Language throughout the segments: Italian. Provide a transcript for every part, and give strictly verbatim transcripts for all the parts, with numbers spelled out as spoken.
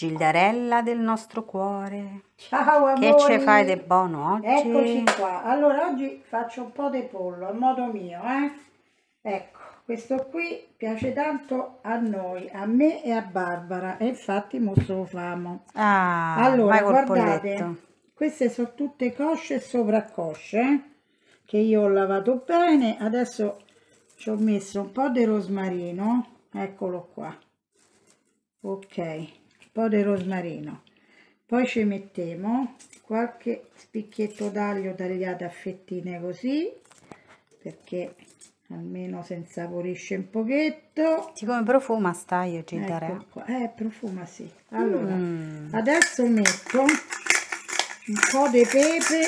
Gildarella del nostro cuore. Ciao amori. Che ci fai di buono oggi? Eccoci qua. Allora oggi faccio un po' di pollo a modo mio, eh? Ecco, questo qui piace tanto a noi, a me e a Barbara, e infatti mostro lo famo. Ah, allora, vai col guardate, polletto. queste sono tutte cosce e sopraccosce, eh? Che io ho lavato bene. Adesso ci ho messo un po' di rosmarino, eccolo qua. Ok, un po' di rosmarino. Poi ci mettiamo qualche spicchietto d'aglio tagliato a fettine così, perché almeno si insaporisce un pochetto. Siccome profuma sta io Gildarella. Ecco qua. Eh, profuma sì. Allora, Mm. adesso metto un po' di pepe.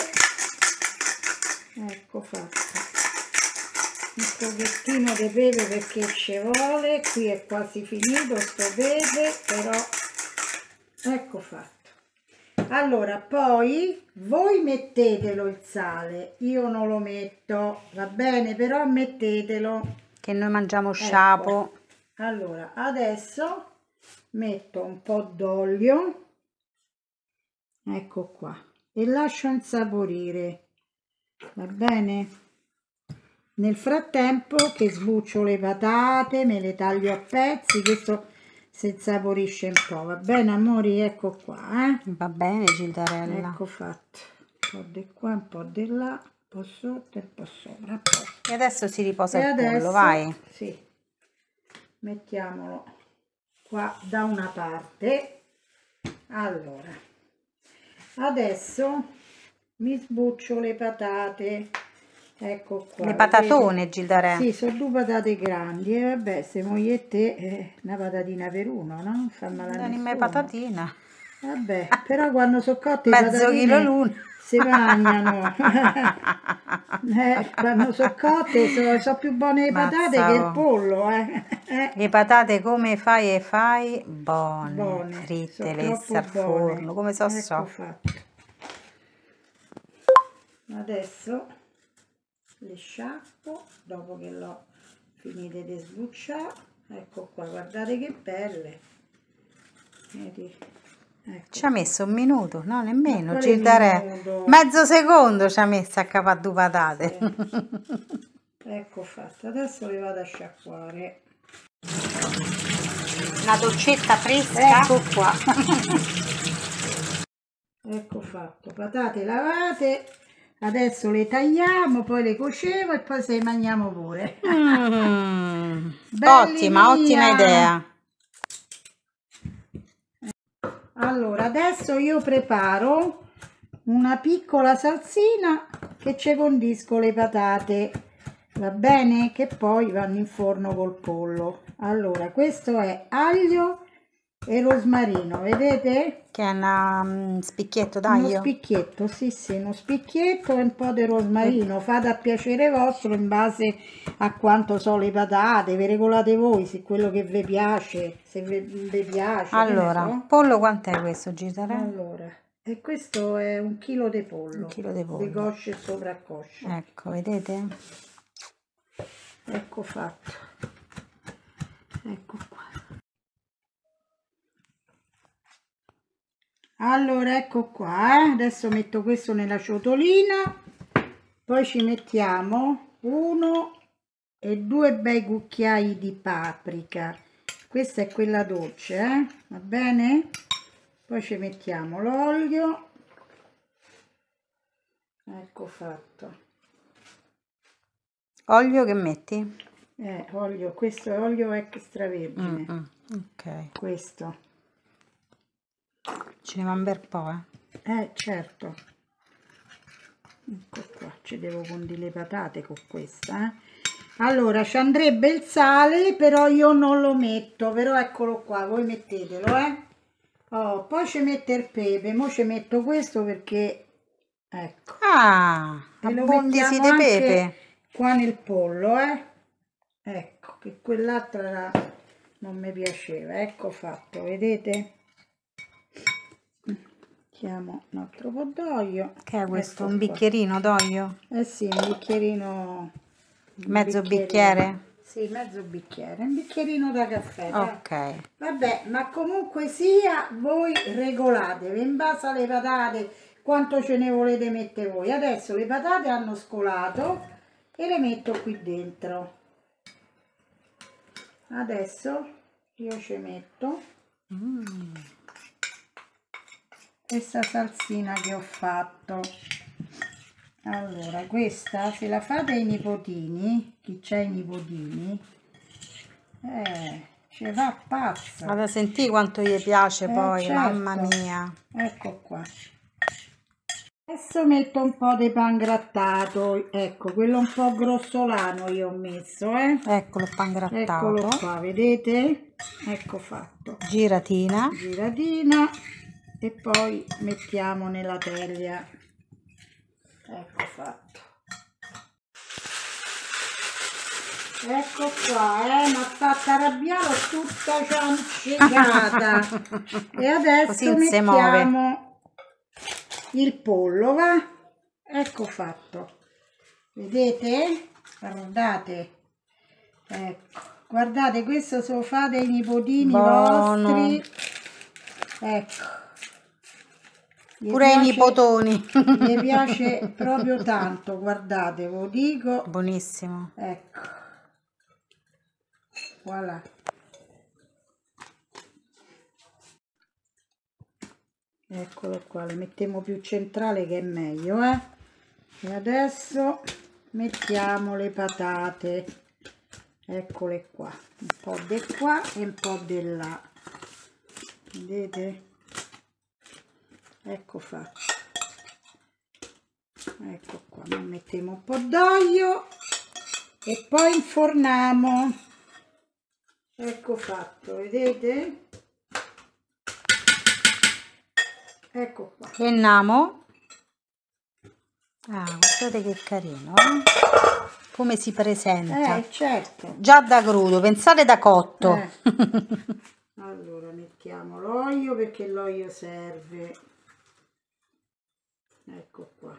Ecco fatto. Un pochettino di pepe perché ci vuole. Qui è quasi finito sto pepe, però ecco fatto. Allora, poi voi mettetelo il sale, io non lo metto, va bene, però mettetelo. Che noi mangiamo sciapo. Ecco. Allora, adesso metto un po' d'olio, ecco qua, e lascio insaporire, va bene? Nel frattempo che sbuccio le patate, me le taglio a pezzi, questo si insaporisce un po', va bene amori? Ecco qua, eh? Va bene Gildarella. Ecco fatto, un po' di qua, un po' di là, un po' sotto e un po' sopra. Po'. E adesso si riposa E il adesso, pollo, vai. sì, mettiamolo qua da una parte. Allora, adesso mi sbuccio le patate. Ecco qua. Le patatone, vedete? Gildarella. Sì, sono due patate grandi. E vabbè, se moglie e te, eh, una patatina per uno, no? Non fa male a Non nessuno. me patatina. Vabbè, però quando sono cotte Mezzo chilo l'uno. si mangiano. eh, quando sono cotte sono so più buone le patate Mazza, che il oh. pollo. Eh. Le patate come fai e fai? Buone, Buone, fritte, sono lesse troppo al buone. forno, come so Ecco so. fatto. Adesso le sciacquo dopo che l'ho finite di sbucciare. Ecco qua, guardate che belle. Vedi? Ecco. Ci ha messo un minuto, no nemmeno, Ma Gildarella. minuto? Mezzo secondo ci ha messo a capare due patate. Sì. Ecco fatto, adesso le vado a sciacquare. Una doccetta fresca. Ecco qua. Ecco fatto, patate lavate. Adesso le tagliamo, poi le cuociamo e poi se le mangiamo pure. Mm. Ottima, ottima idea. Allora, adesso io preparo una piccola salsina che ci condisco le patate, va bene? Che poi vanno in forno col pollo. Allora, questo è aglio e rosmarino, vedete? Che è una, un spicchietto Uno d'aglio? spicchietto, sì sì, uno spicchietto e un po' di rosmarino. Fate a piacere vostro in base a quanto so le patate, vi regolate voi se quello che vi piace, se vi, vi piace. Allora, so. pollo quant'è questo, Gildarella? Allora, e questo è un chilo di pollo, Un chilo di pollo. di cosce e sopraccosce. Ecco, vedete? Ecco fatto. Ecco qua. Allora, ecco qua, eh. Adesso metto questo nella ciotolina, poi ci mettiamo uno e due bei cucchiai di paprika. Questa è quella dolce, eh? Va bene? Poi ci mettiamo l'olio. Ecco fatto. Olio che metti? Eh, olio, questo è olio extravergine. Mm, mm, ok. Questo. Ce ne va un bel po', eh? Eh, certo. Ecco qua, ci devo condire le patate con questa, eh. Allora, ci andrebbe il sale, però io non lo metto, però eccolo qua, voi mettetelo, eh. Oh, poi ci mette il pepe, mo ci metto questo perché, ecco. Ah, E lo abbondisi mettiamo di anche pepe. qua nel pollo, eh. Ecco, che quell'altra non mi piaceva, ecco fatto, vedete? Mettiamo un altro po' d'olio. Che è questo? Ecco Un qua. bicchierino d'olio? Eh sì, un bicchierino. Mezzo bicchiere? Sì, mezzo bicchiere, un bicchierino da caffè. Ok. Dai. Vabbè, ma comunque sia, voi regolatevi in base alle patate quanto ce ne volete mettere voi. Adesso le patate hanno scolato e le metto qui dentro. Adesso io ci metto Mm. questa salsina che ho fatto. Allora, questa se la fate ai nipotini, chi c'ha i nipotini, eh, ci va pazza. Vado a sentire quanto gli piace Eh, poi, certo. mamma mia. Ecco qua. Adesso metto un po' di pangrattato, ecco, quello un po' grossolano io ho messo, eh. Eccolo il pangrattato. Eccolo qua, vedete? Ecco fatto. Giratina. Giratina e poi mettiamo nella teglia. Ecco fatto. Ecco qua, eh, mi ha fatto arrabbiare tutta ciancicata. E adesso Così non si mettiamo il pollo, va? Ecco fatto. Vedete? Guardate. Ecco. Guardate, questo se lo fate ai nipotini Buono. vostri. Ecco. Gli Pure ai piace- nipotoni. Mi piace proprio tanto, guardate, ve lo dico. Buonissimo. Ecco. Voilà. Eccolo qua, le mettiamo più centrale che è meglio, eh. E adesso mettiamo le patate. Eccole qua, un po' di qua e un po' di là. Vedete? Ecco fatto. Ecco qua, noi mettiamo un po' d'olio e poi inforniamo. Ecco fatto, vedete? Ecco qua. E andiamo. Ah, guardate che carino, eh? Come si presenta. Eh, certo. Già da crudo, pensate da cotto. Eh. Allora mettiamo l'olio perché l'olio serve. Ecco qua.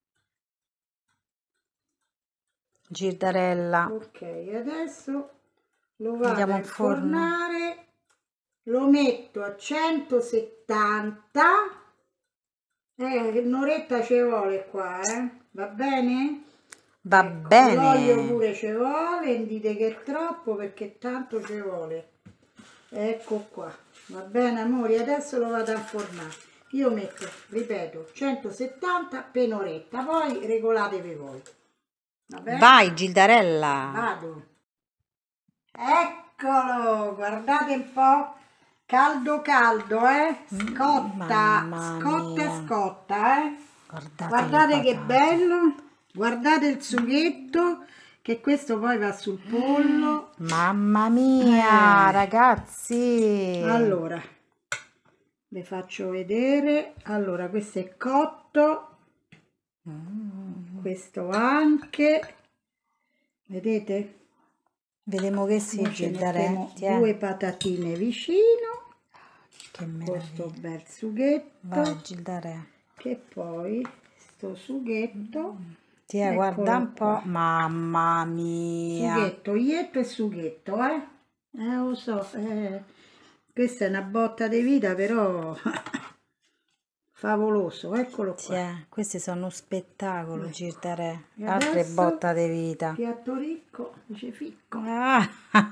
Girdarella. Ok, adesso lo vado Andiamo a in forno. infornare, lo metto a centosettanta, eh, un'oretta ci vuole qua, eh? Va bene? Va Ecco, bene. l'olio pure ci vuole, non dite che è troppo perché tanto ci vuole. Ecco qua, va bene amori, adesso lo vado a infornare. Io metto, ripeto, centosettanta per un'oretta, poi regolatevi voi. Va bene? Vai, Gildarella. Vado. Eccolo, guardate un po', caldo caldo, eh? Scotta, Mamma scotta mia. e scotta, eh? Guardate, Guardate le che patate. bello, guardate il sughetto, che questo poi va sul pollo. Mamma mia, Eh. ragazzi. Allora, vi faccio vedere, allora questo è cotto, Mm. questo anche, vedete? Vediamo che si Mo ci mettiamo Gildarella. due patatine vicino, Che questo meraviglia. bel sughetto, Vai, Gildarella. che poi sto sughetto, Ti è, eccolo guarda un po'. qua. Mamma mia. Sughetto, ietto e sughetto, eh? Eh, lo so, eh, questa è una botta di vita, però favoloso, eccolo Ti qua. è. Questi sono uno spettacolo, Ecco. Gildarella. E Altre adesso botta di vita. piatto ricco, dice ficco. Ah.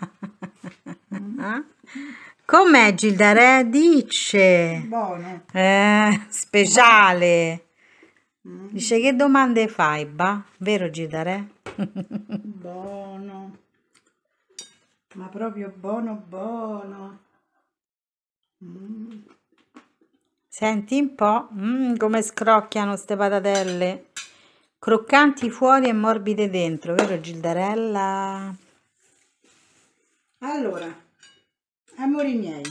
Com'è Gildarella? Dice. Buono. Eh, speciale. Mm, Dice che domande fai, ba? Vero Gildarella? buono. Ma proprio buono, buono. Mm. Senti un po', mm, come scrocchiano ste patatelle. Croccanti fuori e morbide dentro, vero Gildarella? Allora, amori miei,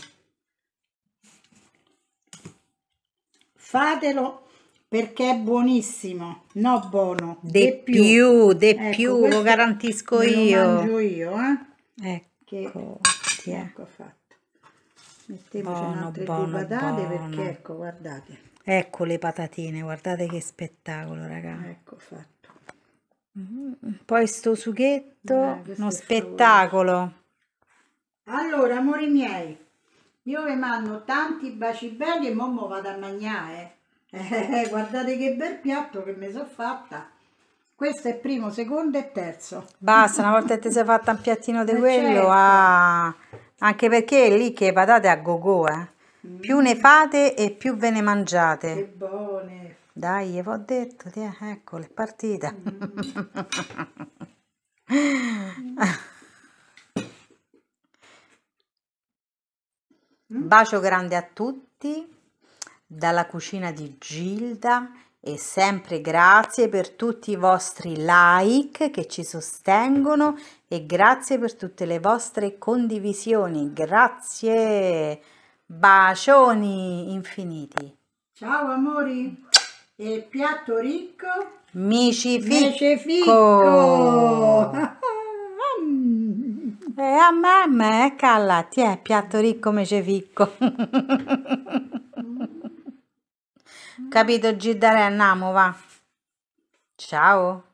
fatelo perché è buonissimo, no buono, De più, de Ecco, più, lo questo garantisco me lo io. mangio io, eh? Che Ecco, ti è. ecco fatto. Mettiamoci Buono, altre buono, due patate buono. perché ecco, guardate, Ecco le patatine, guardate che spettacolo, raga. ecco fatto. Mm, poi sto sughetto, Eh, questo uno è spettacolo. Allora, amori miei, io vi mando tanti baci belli e mo mo vado a mangiare. Eh, guardate che bel piatto che mi sono fatta. Questo è primo, secondo e terzo. Basta, una volta che ti sei fatta un piattino di Eh, quello, certo. ah, anche perché è lì che le patate a go-go, eh. Più ne fate e più ve ne Che mangiate. buone. Dai, vi ho detto, ti- ecco, è partita. Bacio grande a tutti dalla cucina di Gilda e sempre grazie per tutti i vostri like che ci sostengono e grazie per tutte le vostre condivisioni. Grazie, bacioni infiniti. Ciao amori. E piatto ricco. Micificco. Meceficco. E a mamma, ecco là, ti è piatto ricco meceficco. Capito, Gilda, andiamo, va. Ciao.